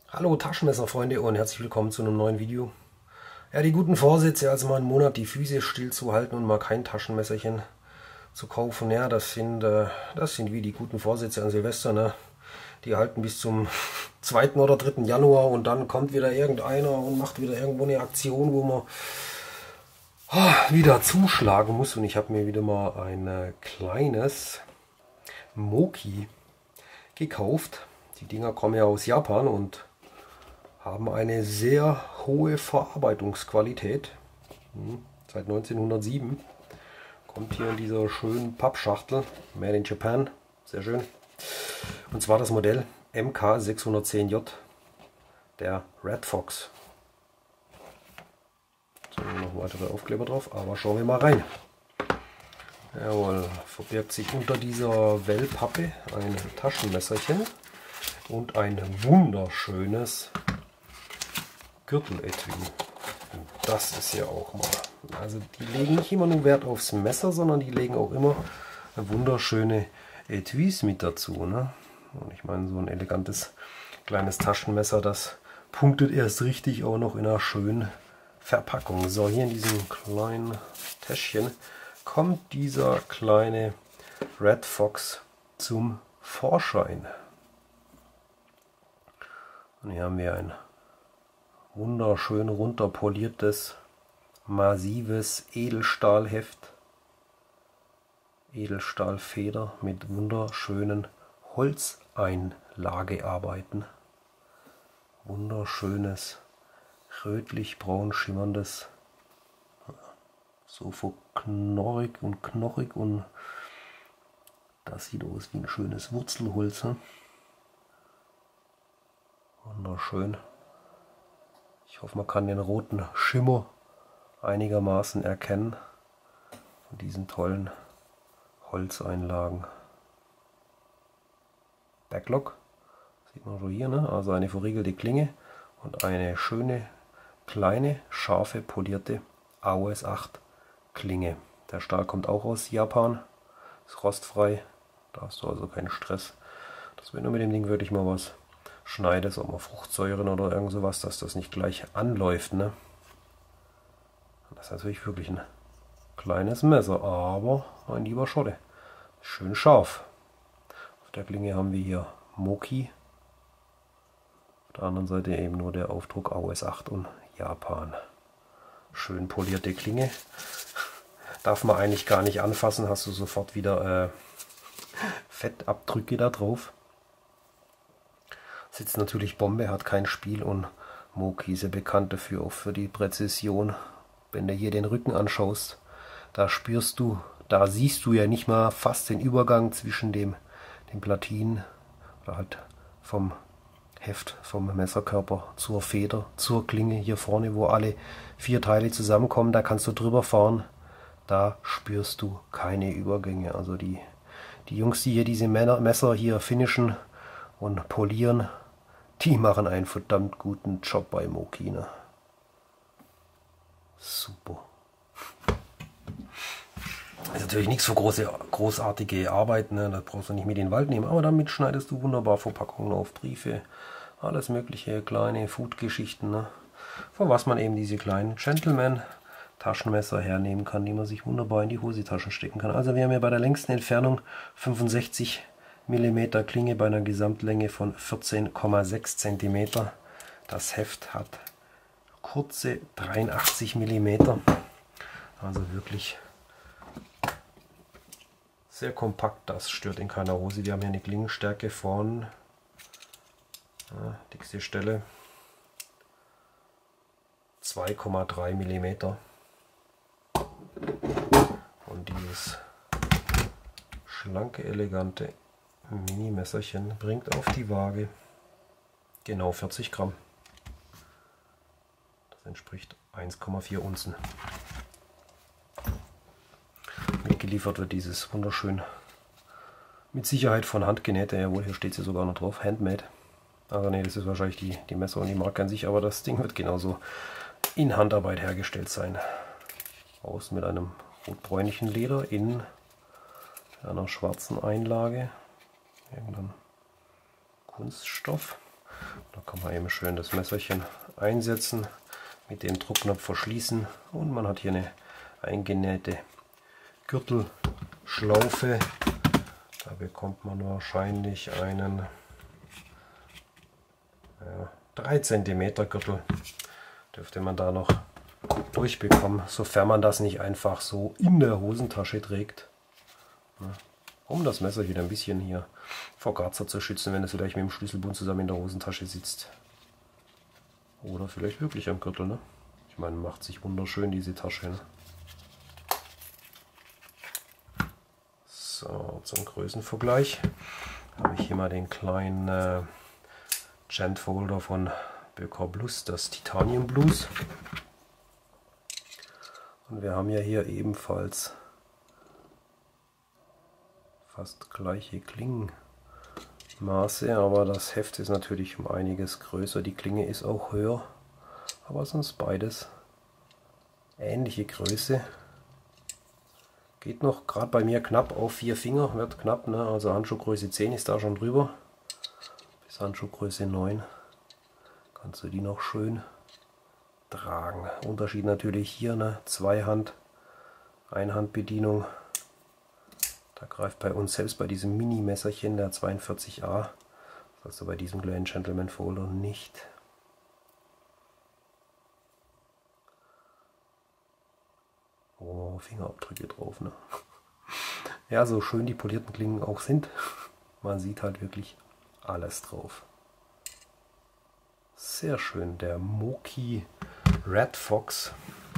Hallo Taschenmesserfreunde und herzlich willkommen zu einem neuen Video. Ja, die guten Vorsätze, also mal einen Monat die Füße stillzuhalten und mal kein Taschenmesserchen zu kaufen, ja, das sind wie die guten Vorsätze an Silvester, ne? Die halten bis zum 2. oder 3. Januar und dann kommt wieder irgendeiner und macht wieder irgendwo eine Aktion, wo man wieder zuschlagen muss. Und ich habe mir wieder mal ein kleines Moki gekauft. Die Dinger kommen ja aus Japan und haben eine sehr hohe Verarbeitungsqualität. Seit 1907 kommt hier in dieser schönen Pappschachtel, Made in Japan, sehr schön. Und zwar das Modell MK610J, der Red Fox. So, noch weitere Aufkleber drauf, aber schauen wir mal rein. Jawohl, verbirgt sich unter dieser Wellpappe ein Taschenmesserchen und ein wunderschönes Gürteletui. Das ist ja auch mal. Also die legen nicht immer nur Wert aufs Messer, sondern die legen auch immer wunderschöne Etuis mit dazu. Ne? Und ich meine, so ein elegantes kleines Taschenmesser, das punktet erst richtig auch noch in einer schönen Verpackung. So, hier in diesem kleinen Täschchen kommt dieser kleine Red Fox zum Vorschein. Und hier haben wir ein wunderschön runterpoliertes, massives Edelstahlheft, Edelstahlfeder mit wunderschönen Holzeinlagearbeiten, wunderschönes rötlich-braun schimmerndes, so knorrig und knochig, und das sieht aus wie ein schönes Wurzelholz. Wunderschön. Ich hoffe, man kann den roten Schimmer einigermaßen erkennen von diesen tollen Holzeinlagen. Backlock sieht man schon hier, ne? Also eine verriegelte Klinge und eine schöne, kleine, scharfe, polierte AOS 8 Klinge. Der Stahl kommt auch aus Japan, ist rostfrei, da hast du also keinen Stress. Das, wenn du mit dem Ding wirklich mal was schneidest, auch mal Fruchtsäuren oder irgend sowas, dass das nicht gleich anläuft. Ne? Das ist natürlich wirklich ein kleines Messer, aber mein lieber Schotte, schön scharf. Auf der Klinge haben wir hier Moki, auf der anderen Seite eben nur der Aufdruck AOS 8 und Japan. Schön polierte Klinge, darf man eigentlich gar nicht anfassen, hast du sofort wieder Fettabdrücke da drauf. Sitzt natürlich Bombe, hat kein Spiel, und Moki ist ja bekannt dafür, auch für die Präzision. Wenn du hier den Rücken anschaust, da siehst du ja nicht mal fast den Übergang zwischen den Platinen oder halt vom Heft, vom Messerkörper zur Feder, zur Klinge hier vorne, wo alle 4 Teile zusammenkommen, da kannst du drüber fahren, da spürst du keine Übergänge. Also die Jungs, die hier diese Messer hier finishen und polieren, die machen einen verdammt guten Job bei Moki. Ne? Super. Das ist natürlich nichts für großartige Arbeit, ne? Das brauchst du nicht mit in den Wald nehmen, aber damit schneidest du wunderbar Verpackungen auf, Briefe, alles mögliche, kleine Food-Geschichten, ne? Von was man eben diese kleinen Gentleman-Taschenmesser hernehmen kann, die man sich wunderbar in die Hosentaschen stecken kann. Also wir haben ja bei der längsten Entfernung 65 mm Klinge bei einer Gesamtlänge von 14,6 cm. Das Heft hat kurze 83 mm. Also wirklich sehr kompakt, das stört in keiner Hose. Wir haben hier eine Klingenstärke von, dickste Stelle, 2,3 mm. Und dieses schlanke, elegante Mini-Messerchen bringt auf die Waage genau 40 Gramm. Das entspricht 1,4 Unzen. Mitgeliefert wird dieses wunderschön, mit Sicherheit von Hand genähte, jawohl, hier steht sie sogar noch drauf, Handmade. Also ne, das ist wahrscheinlich die Messer und die Marke an sich, aber das Ding wird genauso in Handarbeit hergestellt sein. Außen mit einem rotbräunlichen Leder, innen einer schwarzen Einlage, irgendein Kunststoff. Da kann man eben schön das Messerchen einsetzen, mit dem Druckknopf verschließen und man hat hier eine eingenähte Gürtelschlaufe. Da bekommt man wahrscheinlich einen 3 cm Gürtel. Dürfte man da noch durchbekommen, sofern man das nicht einfach so in der Hosentasche trägt. Um das Messer wieder ein bisschen hier vor Garzer zu schützen, wenn es vielleicht mit dem Schlüsselbund zusammen in der Hosentasche sitzt. Oder vielleicht wirklich am Gürtel. Ne? Ich meine, macht sich wunderschön diese Tasche. Ne? So, zum Größenvergleich habe ich hier mal den kleinen Gent Folder von Böker Plus, das Titanium Blues. Und wir haben ja hier ebenfalls fast gleiche Klingenmaße, aber das Heft ist natürlich um einiges größer, die Klinge ist auch höher, aber sonst beides ähnliche Größe. Geht noch gerade bei mir knapp auf 4 Finger, wird knapp, ne? Also Handschuhgröße 10 ist da schon drüber, bis Handschuhgröße 9 kannst du die noch schön tragen. Unterschied natürlich hier, ne? Zweihand, Einhandbedienung. Da greift bei uns selbst bei diesem Mini-Messerchen der 42A, also bei diesem kleinen Gentleman Folder nicht. Oh, Fingerabdrücke drauf, ne? Ja, so schön die polierten Klingen auch sind, man sieht halt wirklich alles drauf. Sehr schön, der Moki Red Fox.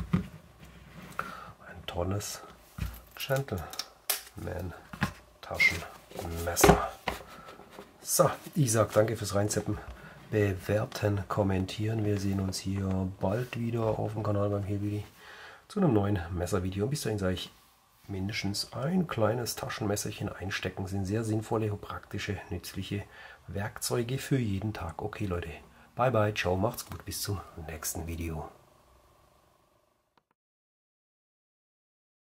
Ein tolles Gentleman Taschenmesser. So, ich sage danke fürs Reinzeppen, bewerten, kommentieren. Wir sehen uns hier bald wieder auf dem Kanal beim Hillbilly zu einem neuen Messervideo. Bis dahin sage ich, mindestens ein kleines Taschenmesserchen einstecken sind sehr sinnvolle, praktische, nützliche Werkzeuge für jeden Tag. Okay Leute, bye bye, ciao, macht's gut, bis zum nächsten Video.